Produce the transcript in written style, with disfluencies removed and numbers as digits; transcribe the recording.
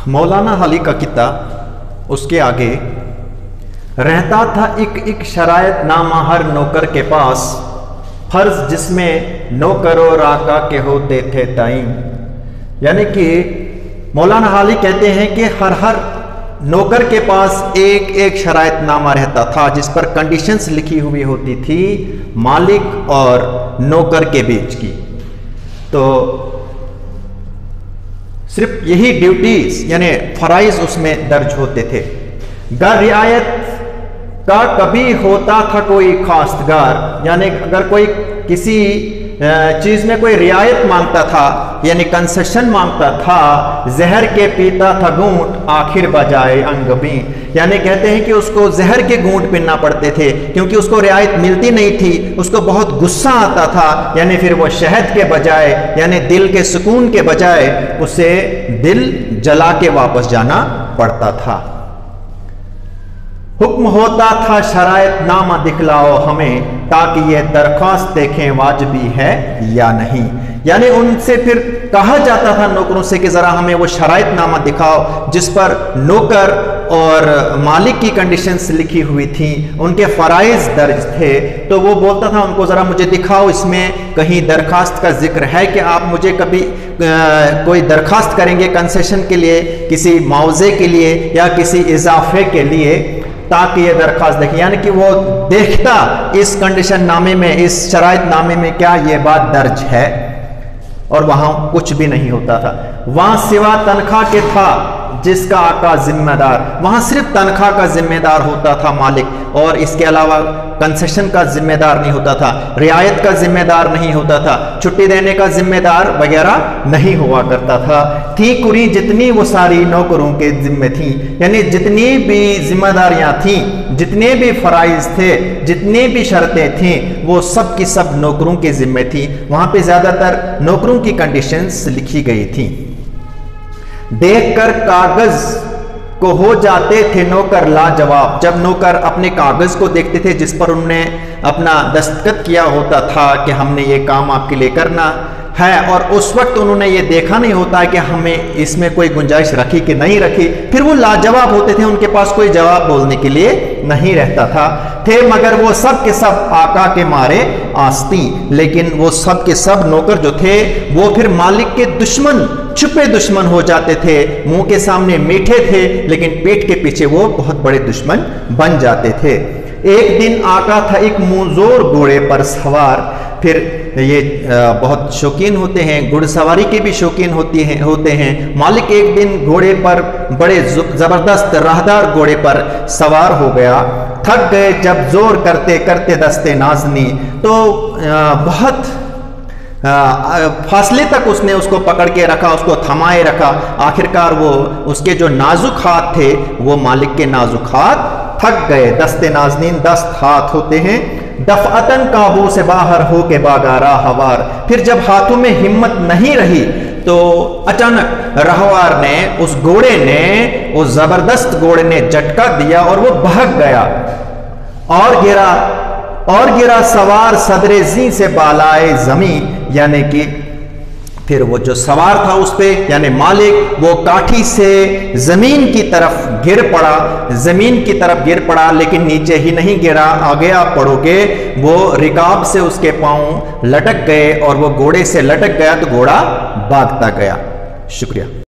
मौलाना अली का किता, उसके आगे रहता था एक शरायत नामा हर नौकर के पास, फर्ज जिसमें नौकरों राका के होते थे ताइन। यानी कि मौलाना अली कहते हैं कि हर नौकर के पास एक शरायत नामा रहता था जिस पर कंडीशंस लिखी हुई होती थी मालिक और नौकर के बीच की। तो सिर्फ यही ड्यूटीज यानी फराइज उसमें दर्ज होते थे। गर रियायत का कभी होता था कोई खास्तगार, यानी अगर कोई किसी चीज में कोई रियायत मांगता था यानी कंसेशन मांगता था, जहर के पीता था घूंट आखिर बजाए अंगबी। यानी कहते हैं कि उसको जहर के घूंट पीना पड़ते थे क्योंकि उसको रियायत मिलती नहीं थी, उसको बहुत गुस्सा आता था। यानी फिर वो शहद के बजाय यानी दिल के सुकून के बजाय उसे दिल जला के वापस जाना पड़ता था। हुक्म होता था शरायत नामा दिखलाओ हमें, ताकि ये दरख्वास्त देखें वाजिबी है या नहीं। यानी उनसे फिर कहा जाता था नौकरों से कि जरा हमें वो शरायत नामा दिखाओ जिस पर नौकर और मालिक की कंडीशंस लिखी हुई थी, उनके फराइज दर्ज थे। तो वो बोलता था उनको जरा मुझे दिखाओ, इसमें कहीं दरखास्त का जिक्र है कि आप मुझे कभी कोई दरखास्त करेंगे कंसेशन के लिए, किसी मुआवजे के लिए या किसी इजाफे के लिए, ताकि ये दरखास्त देखें। यानी कि वो देखता इस कंडीशन नामे में, इस शरायत नामे में क्या ये बात दर्ज है, और वहां कुछ भी नहीं होता था। वहां सिवा तनख्वाह के था जिसका आका जिम्मेदार, वहां सिर्फ तनख्वाह का जिम्मेदार होता था मालिक, और इसके अलावा कंसेशन का जिम्मेदार नहीं होता था, रियायत का जिम्मेदार नहीं होता था, छुट्टी देने का जिम्मेदार वगैरह नहीं हुआ करता था। थी कुरी जितनी वो सारी नौकरों के जिम्मे थी, यानी जितनी भी जिम्मेदारियां थी, जितने भी फराइज थे, जितनी भी शर्तें थी, वो सब की सब नौकरों के जिम्मे थी। वहां पे ज्यादातर नौकरों की कंडीशंस लिखी गई थी। देखकर कागज को हो जाते थे नौकर लाजवाब, जब नौकर अपने कागज को देखते थे जिस पर उन्होंने अपना दस्तखत किया होता था कि हमने ये काम आपके लिए करना है, और उस वक्त उन्होंने ये देखा नहीं होता है कि हमें इसमें कोई गुंजाइश रखी कि नहीं रखी, फिर वो लाजवाब होते थे, उनके पास कोई जवाब बोलने के लिए नहीं रहता था। थे मगर वो सब के सब आका के मारे आस्ती, लेकिन वो सब के सब नौकर जो थे वो फिर मालिक के दुश्मन, छुपे दुश्मन हो जाते थे। मुंह के सामने मीठे थे लेकिन पेट के पीछे वो बहुत बड़े दुश्मन बन जाते थे। एक दिन आका था एक मुंहजोर घोड़े पर सवार, फिर ये बहुत शौकीन होते हैं, घुड़सवारी के भी शौकीन होते हैं। मालिक एक दिन घोड़े पर, बड़े जबरदस्त राहदार घोड़े पर सवार हो गया। थक गए जब जोर करते करते दस्ते नाजनी, तो बहुत फासले तक उसने उसको पकड़ के रखा, उसको थमाए रखा। आखिरकार वो उसके जो नाजुक हाथ थे वो मालिक के नाजुक हाथ थक गए। दस्ते नाजनीन 10 हाथ होते हैं। दफअतन काबू से बाहर हो के बागारा हवार, फिर जब हाथों में हिम्मत नहीं रही तो अचानक रहवार ने, उस घोड़े ने, उस जबरदस्त घोड़े ने झटका दिया और वो भाग गया और गिरा सवार सदरे जी से बालाए जमीन। यानी कि फिर वो जो सवार था उस पे यानी मालिक, वो काठी से जमीन की तरफ गिर पड़ा, लेकिन नीचे ही नहीं गिरा। आगे आप पढ़ोगे वो रिकाब से उसके पांव लटक गए और वो घोड़े से लटक गया तो घोड़ा भागता गया। शुक्रिया।